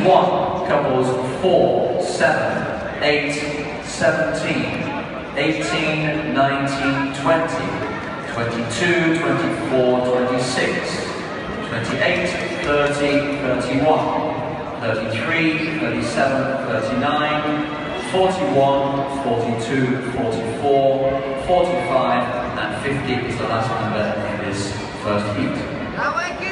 1, couples 4, 7, 8, 17, 18, 19, 20, 22, 24, 26, 28, 30, 31, 33, 37, 39, 41, 42, 44, 45 and 50 is the last number in this first heat.